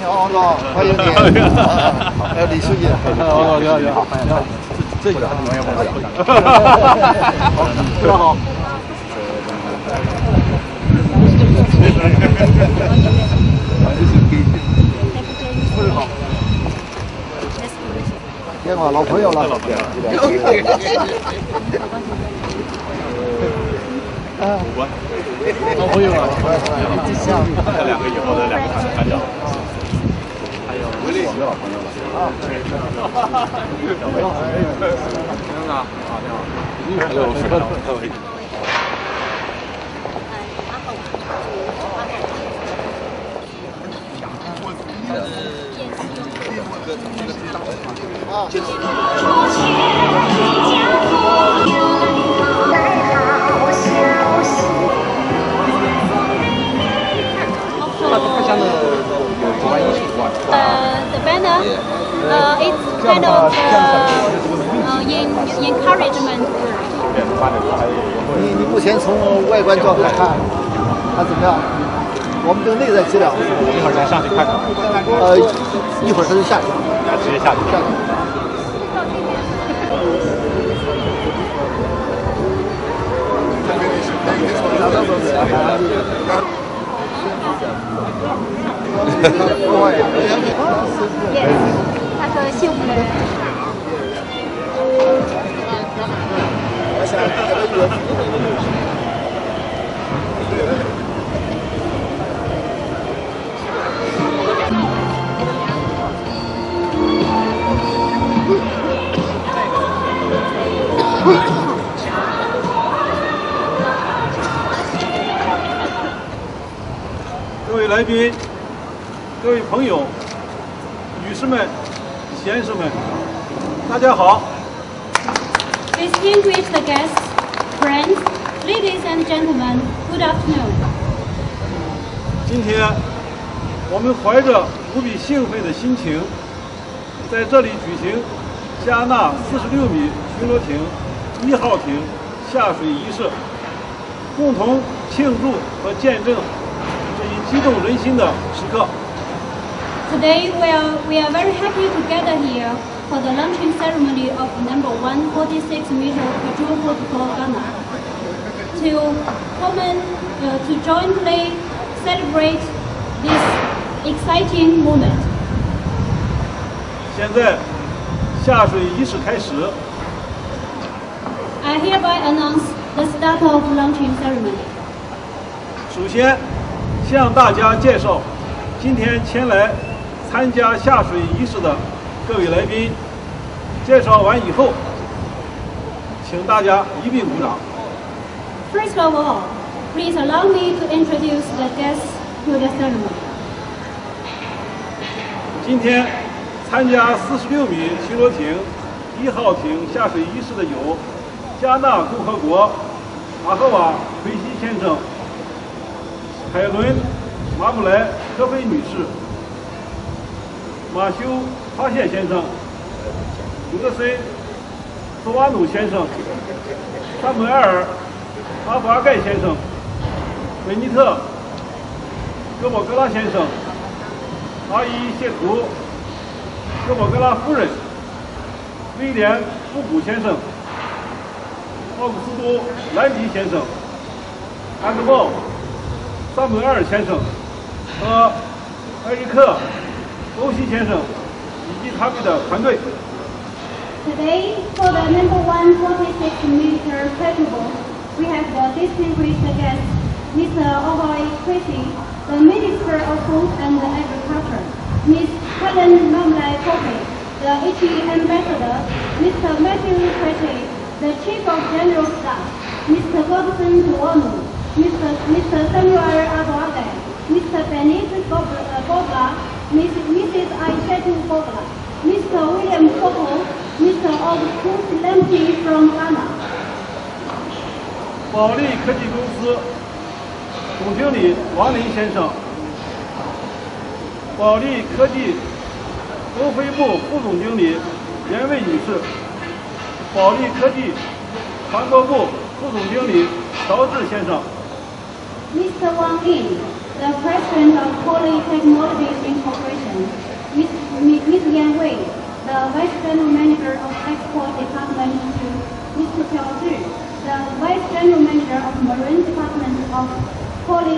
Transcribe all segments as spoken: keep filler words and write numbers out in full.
你好，王总，欢迎你。还有李书记，王总，你好，你好，你好。这这个还没有忘记。好，非常好。非常好。见过老朋友了。啊，五官。老朋友了。这两个以后的两个团团长。 还有我们的老朋友了啊！小魏，先生啊，你好，还有石头，还有。啊，就是。 Uh, the banner, uh, it's kind of uh, uh, in, encouragement. 你你目前从外观状态看，它怎么样？我们这个内在质量， 一会儿先上去看看。 呃，一会儿它就下去， 直接下去。 下去。 他说幸福的人。 各位来宾，各位朋友，女士们、先生们，大家好。 Distinguished guests, friends, ladies and gentlemen, good afternoon. 今天，我们怀着无比兴奋的心情，在这里举行加纳四十六米巡逻艇一号艇下水仪式，共同庆祝和见证这一激动人心的时刻。 Today we are we are very happy to gather here for the launching ceremony of number one forty-six meter patrol boat for Ghana to common uh, to jointly celebrate this exciting moment. 现在下水仪式开始。 I hereby announce the start of launching ceremony. 首先，向大家介绍今天前来参加下水仪式的各位来宾。介绍完以后，请大家一并鼓掌。 First of all, please allow me to introduce the guests to the ceremony. 今天参加四十六米巡逻艇一号艇下水仪式的有加纳共和国阿赫瓦奎西先生、海伦马布莱科菲女士、马修哈谢先生、德森索瓦努先生、萨姆埃尔阿布阿盖先生、维尼特戈博格拉先生、阿伊谢图戈博格拉夫人、威廉布古先生、奥古斯都兰迪先生、安德茂萨姆埃尔先生和埃里克欧西先生以及他们的团队。 Today, for the number one forty-six meter patrol boat, we have the distinguished guest, Mister Ohoy Kwesi, the Minister of Food and Agriculture, Miss Helen Mamlai Kope, the H E Ambassador, Mister Matthew Kwesi, the Chief of General Staff, Mister Godson Tuonu, Mister Mister Samuel Abuaga, Mister Benis Gobla, Missus Aishetu Gobla, Mister William Coco, Mister Augustus Lemke from Ghana. 保利科技公司总经理王林先生，保利科技欧非部副总经理严卫女士，保利科技传播部副总经理乔治先生。 Mister Wang Lin, the President of Poly Technologies Incorporation.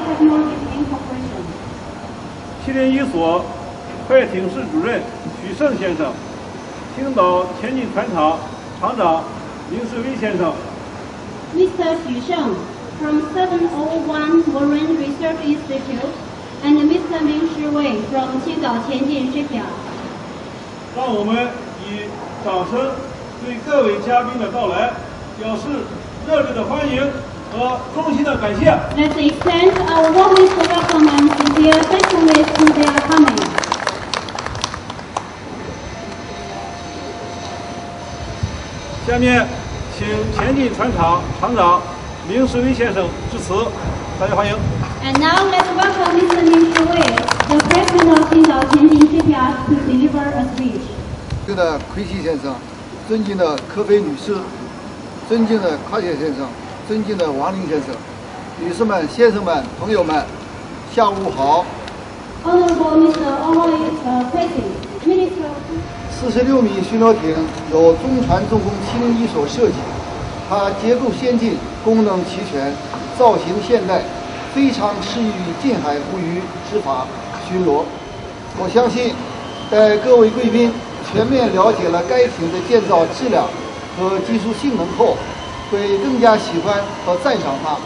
Technologies Incorporation. 麒麟一所快艇室主任许胜先生，青岛前进船厂厂长林世威先生， Mister Xu Sheng from seven oh one Marine Research Institute, and Mister Ming Shiwei from Qingdao Qianjin Shipyard. 让我们以掌声对各位嘉宾的到来表示热烈的欢迎和衷心的感谢。 Let's extend our warmest welcome and sincere thankfulness to their coming. 下面，请前进船厂厂长明世威先生致辞，大家欢迎。 And now let's welcome Mister Ming Shiwei, the president of Qingdao Qianjin Shipyard, to deliver a speech. 尊敬的奎西先生，尊敬的科菲女士，尊敬的夸谢先生，尊敬的王林先生，女士们、先生们、朋友们，下午好。 Honorable Mister Ahoy uh, Kwesi, Minister. 四十六米巡逻艇由中船重工七零一所设计，它结构先进，功能齐全，造型现代，非常适宜于近海湖域执法巡逻。我相信，在各位贵宾全面了解了该艇的建造质量和技术性能后，会更加喜欢和赞赏它。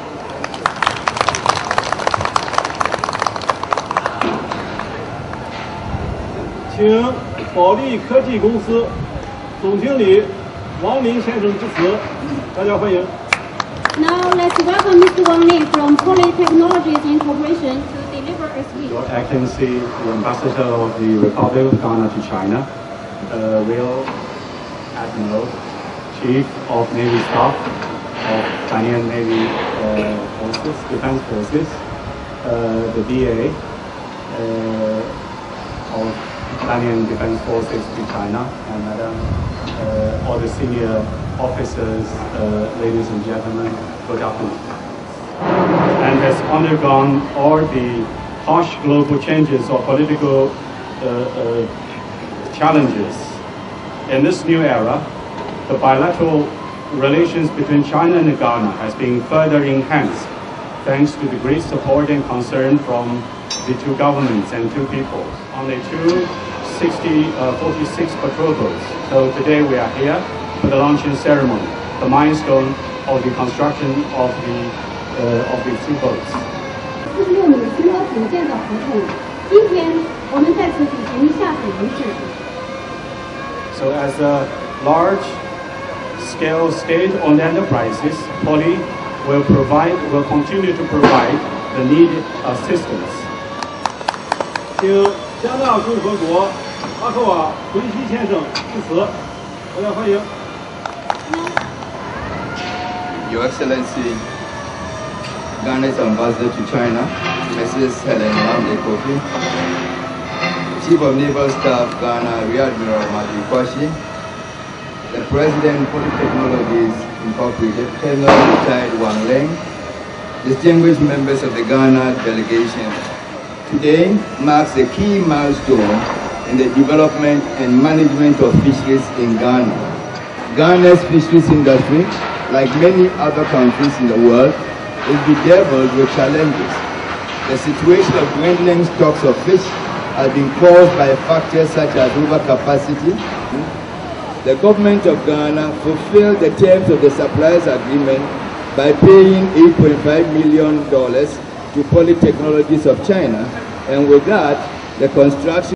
请保利科技公司总经理王林先生致辞，大家欢迎。 Now let's welcome Mister Wang Lin from Poly Technologies Incorporation to deliver a speech. Your Excellency, the Ambassador of the Republic of Ghana to China, uh, Real Admiral, Chief of Navy Staff of Chinese Navy uh, Forces, Defense Forces, uh, the D A uh, of Chinese Defense Forces to China, and Madam, uh, all the senior officers, uh, ladies and gentlemen, good afternoon. And has undergone all the harsh global changes or political uh, uh, challenges. In this new era, the bilateral relations between China and Ghana has been further enhanced thanks to the great support and concern from the two governments and two peoples on the two sixty, uh, forty-six patrol boats. So today we are here for the launching ceremony, the milestone of the construction of the uh, of the two boats. 四十六米巡逻艇建造合同，今天我们在此举行下水仪式。 So as a large-scale state-owned enterprises, Poly will provide, will continue to provide the needed assistance. 请加纳共和国阿克瓦奎西先生致辞，大家欢迎。 Your Excellency, Ghana's Ambassador to China, Missus Helen Lambe Kofi, Chief of Naval Staff, Ghana, Rear Admiral Matthew Kwashi, the President, Poly Technologies Incorporated, Colonel retired Wang Leng, distinguished members of the Ghana delegation. Today marks a key milestone in the development and management of fisheries in Ghana. Ghana's fisheries industry, like many other countries in the world, is bedeviled with challenges. The situation of dwindling stocks of fish has been caused by factors such as overcapacity. The government of Ghana fulfilled the terms of the suppliers agreement by paying eight point five million dollars to Poly Technologies of China, and with that, the construction